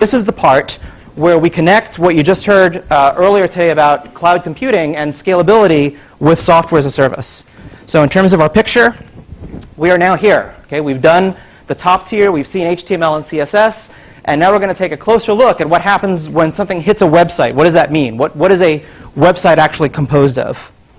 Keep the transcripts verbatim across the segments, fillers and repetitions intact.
This is the part where we connect what you just heard uh, earlier today about cloud computing and scalability with software as a service. So in terms of our picture, we are now here. Okay, we've done the top tier, we've seen H T M L and C S S, and now we're going to take a closer look at what happens when something hits a website. What does that mean? What, what is a website actually composed of?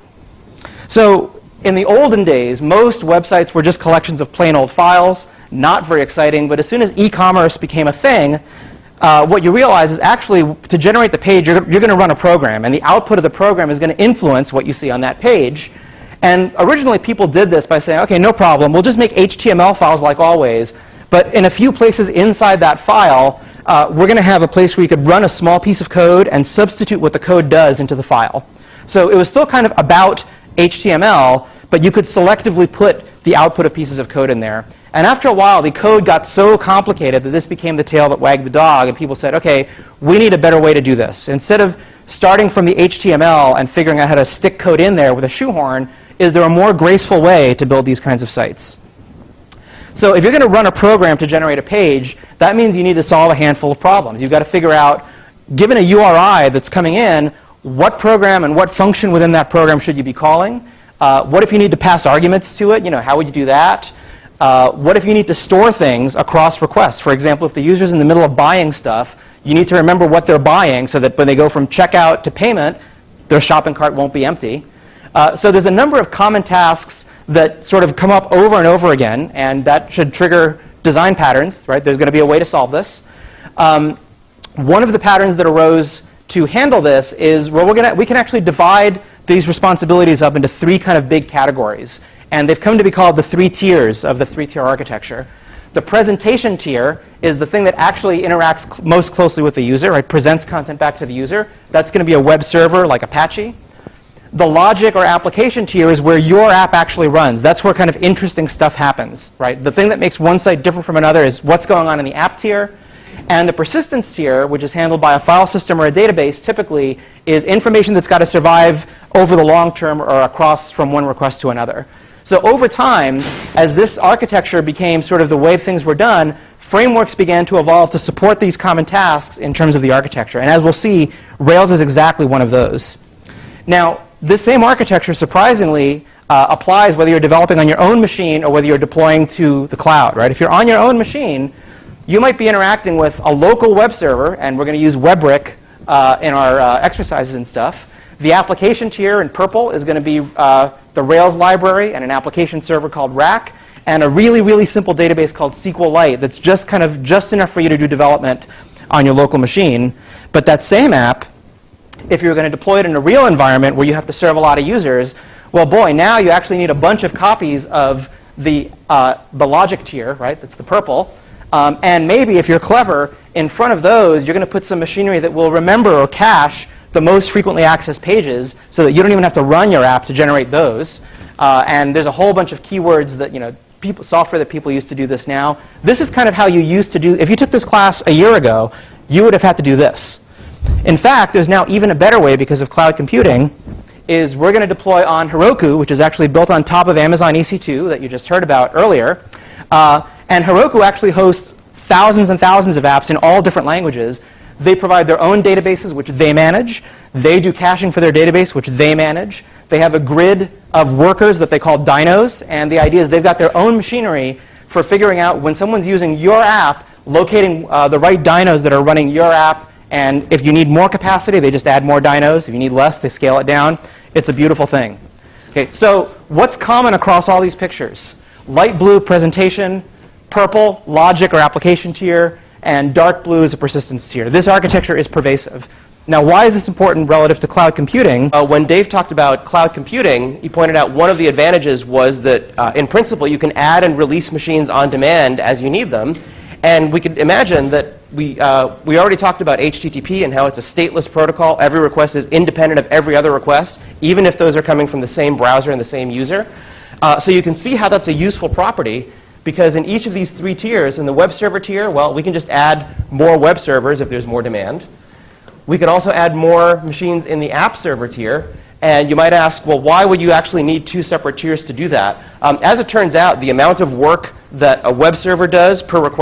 So in the olden days, most websites were just collections of plain old files, not very exciting, but as soon as e-commerce became a thing, Uh, what you realize is actually to generate the page, you're, you're going to run a program, and the output of the program is going to influence what you see on that page. And originally people did this by saying, okay, no problem, we'll just make H T M L files like always, but in a few places inside that file, uh, we're going to have a place where you could run a small piece of code and substitute what the code does into the file. So it was still kind of about H T M L, but you could selectively put the output of pieces of code in there. And after a while, the code got so complicated that this became the tail that wagged the dog, and people said, okay, we need a better way to do this. Instead of starting from the H T M L and figuring out how to stick code in there with a shoehorn, is there a more graceful way to build these kinds of sites? So if you're going to run a program to generate a page, that means you need to solve a handful of problems. You've got to figure out, given a U R I that's coming in, what program and what function within that program should you be calling? Uh, what if you need to pass arguments to it? You know, how would you do that? Uh, what if you need to store things across requests? For example, if the user's in the middle of buying stuff, you need to remember what they're buying so that when they go from checkout to payment, their shopping cart won't be empty. Uh, so there's a number of common tasks that sort of come up over and over again, and that should trigger design patterns, right? There's going to be a way to solve this. Um, one of the patterns that arose to handle this is, well, we're gonna, we can actually divide these responsibilities up into three kind of big categories. And they've come to be called the three tiers of the three-tier architecture. The presentation tier is the thing that actually interacts cl- most closely with the user, right? Presents content back to the user. That's going to be a web server like Apache. The logic or application tier is where your app actually runs. That's where kind of interesting stuff happens, right? The thing that makes one site different from another is what's going on in the app tier. And the persistence tier, which is handled by a file system or a database, typically is information that's got to survive over the long term or across from one request to another. So over time, as this architecture became sort of the way things were done, frameworks began to evolve to support these common tasks in terms of the architecture. And as we'll see, Rails is exactly one of those. Now, this same architecture, surprisingly, uh, applies whether you're developing on your own machine or whether you're deploying to the cloud, right? If you're on your own machine, you might be interacting with a local web server, and we're going to use WEBrick uh, in our uh, exercises and stuff. The application tier in purple is going to be uh, the Rails library and an application server called Rack, and a really, really simple database called SQLite that's just kind of just enough for you to do development on your local machine. But that same app, if you're going to deploy it in a real environment where you have to serve a lot of users, well, boy, now you actually need a bunch of copies of the, uh, the logic tier, right? That's the purple. Um, and maybe, if you're clever, in front of those, you're going to put some machinery that will remember or cache the most frequently accessed pages so that you don't even have to run your app to generate those. Uh, and there's a whole bunch of keywords that, you know, people, software that people use to do this now. This is kind of how you used to do, if you took this class a year ago, you would have had to do this. In fact, there's now even a better way because of cloud computing, is we're going to deploy on Heroku, which is actually built on top of Amazon E C two that you just heard about earlier. Uh, and Heroku actually hosts thousands and thousands of apps in all different languages. They provide their own databases, which they manage. They do caching for their database, which they manage. They have a grid of workers that they call dynos, and the idea is they've got their own machinery for figuring out when someone's using your app, locating uh, the right dynos that are running your app, and if you need more capacity, they just add more dynos. If you need less, they scale it down. It's a beautiful thing. Okay, so what's common across all these pictures? Light blue, presentation; purple, logic or application tier; and dark blue is a persistence tier. This architecture is pervasive. Now, why is this important relative to cloud computing? Uh, when Dave talked about cloud computing, he pointed out one of the advantages was that, uh, in principle, you can add and release machines on demand as you need them. And we could imagine that we, uh, we already talked about H T T P and how it's a stateless protocol. Every request is independent of every other request, even if those are coming from the same browser and the same user. Uh, so you can see how that's a useful property, because in each of these three tiers, in the web server tier, well, we can just add more web servers if there's more demand. We could also add more machines in the app server tier. And you might ask, well, why would you actually need two separate tiers to do that? Um, as it turns out, the amount of work that a web server does per request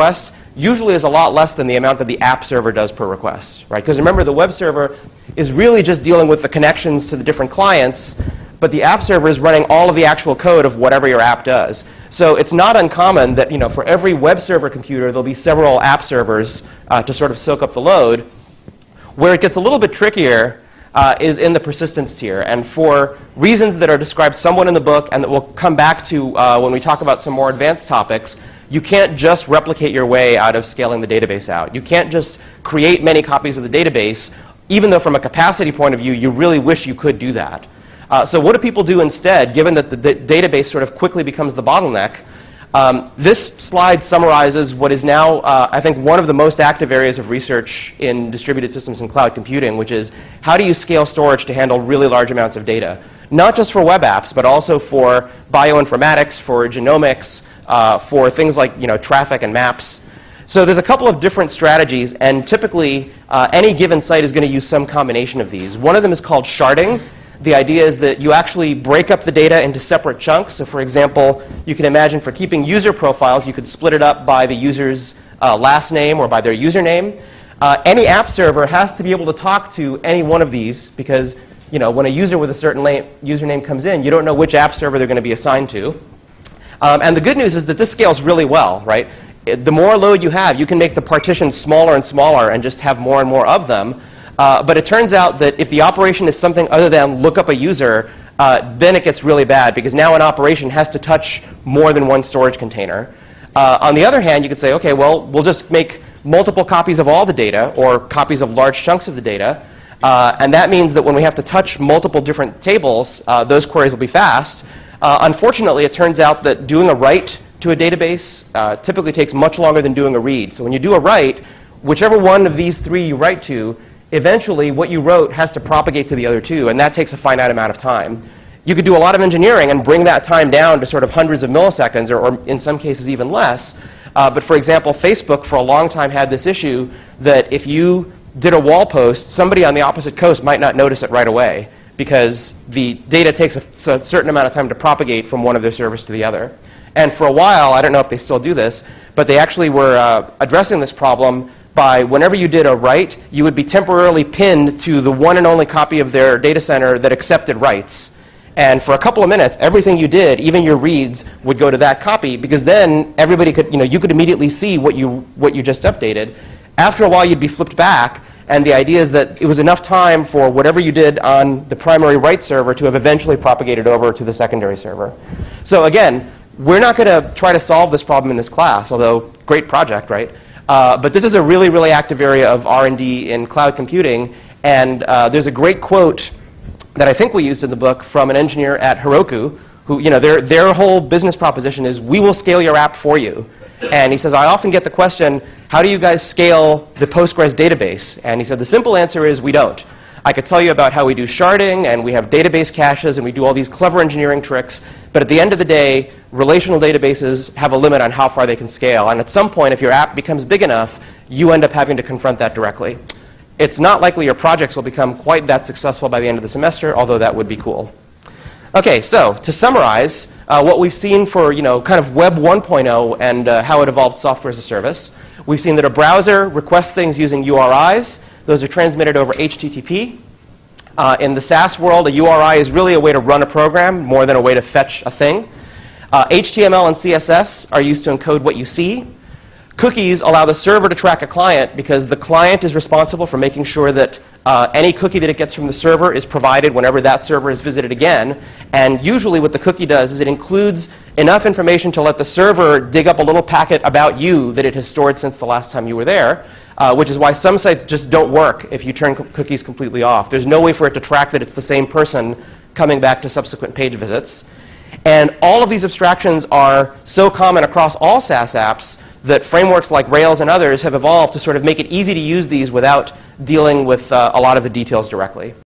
usually is a lot less than the amount that the app server does per request, right? Because remember, the web server is really just dealing with the connections to the different clients, but the app server is running all of the actual code of whatever your app does. So it's not uncommon that, you know, for every web server computer, there'll be several app servers uh, to sort of soak up the load. Where it gets a little bit trickier uh, is in the persistence tier. And for reasons that are described somewhat in the book and that we'll come back to uh, when we talk about some more advanced topics, you can't just replicate your way out of scaling the database out. You can't just create many copies of the database, even though from a capacity point of view, you really wish you could do that. Uh, so what do people do instead, given that the, the database sort of quickly becomes the bottleneck? Um, this slide summarizes what is now, uh, I think, one of the most active areas of research in distributed systems and cloud computing, which is how do you scale storage to handle really large amounts of data? Not just for web apps, but also for bioinformatics, for genomics, uh, for things like, you know, traffic and maps. So there's a couple of different strategies, and typically uh, any given site is going to use some combination of these. One of them is called sharding. The idea is that you actually break up the data into separate chunks. So for example, you can imagine for keeping user profiles, you could split it up by the user's uh, last name or by their username. Uh, any app server has to be able to talk to any one of these because, you know, when a user with a certain username comes in, you don't know which app server they're going to be assigned to. Um, and the good news is that this scales really well, right? It, the more load you have, you can make the partitions smaller and smaller and just have more and more of them. Uh, but it turns out that if the operation is something other than look up a user, uh, then it gets really bad because now an operation has to touch more than one storage container. Uh, on the other hand, you could say, okay, well, we'll just make multiple copies of all the data or copies of large chunks of the data. Uh, and that means that when we have to touch multiple different tables, uh, those queries will be fast. Uh, unfortunately, it turns out that doing a write to a database uh, typically takes much longer than doing a read. So when you do a write, whichever one of these three you write to, eventually what you wrote has to propagate to the other two, and that takes a finite amount of time. You could do a lot of engineering and bring that time down to sort of hundreds of milliseconds, or, or in some cases even less. Uh, but for example, Facebook for a long time had this issue that if you did a wall post, somebody on the opposite coast might not notice it right away because the data takes a, a certain amount of time to propagate from one of their servers to the other. And for a while, I don't know if they still do this, but they actually were uh, addressing this problem by whenever you did a write, you would be temporarily pinned to the one and only copy of their data center that accepted writes. And for a couple of minutes, everything you did, even your reads, would go to that copy because then everybody could, you know, you could immediately see what you, what you just updated. After a while, you'd be flipped back, and the idea is that it was enough time for whatever you did on the primary write server to have eventually propagated over to the secondary server. So again, we're not going to try to solve this problem in this class, although great project, right? Uh, but this is a really, really active area of R and D in cloud computing. And uh, there's a great quote that I think we used in the book from an engineer at Heroku, who, you know, their, their whole business proposition is, we will scale your app for you. And he says, I often get the question, how do you guys scale the Postgres database? And he said, the simple answer is, we don't. I could tell you about how we do sharding, and we have database caches, and we do all these clever engineering tricks. But at the end of the day, relational databases have a limit on how far they can scale. And at some point, if your app becomes big enough, you end up having to confront that directly. It's not likely your projects will become quite that successful by the end of the semester, although that would be cool. OK, so to summarize, uh, what we've seen for, you know, kind of Web one point oh and uh, how it evolved software as a service, we've seen that a browser requests things using U R Is. Those are transmitted over H T T P. Uh, in the SaaS world, a U R I is really a way to run a program more than a way to fetch a thing. Uh, H T M L and C S S are used to encode what you see. Cookies allow the server to track a client because the client is responsible for making sure that uh, any cookie that it gets from the server is provided whenever that server is visited again. And usually what the cookie does is it includes enough information to let the server dig up a little packet about you that it has stored since the last time you were there. Uh, which is why some sites just don't work if you turn co cookies completely off. There's no way for it to track that it's the same person coming back to subsequent page visits. And all of these abstractions are so common across all SaaS apps that frameworks like Rails and others have evolved to sort of make it easy to use these without dealing with uh, a lot of the details directly.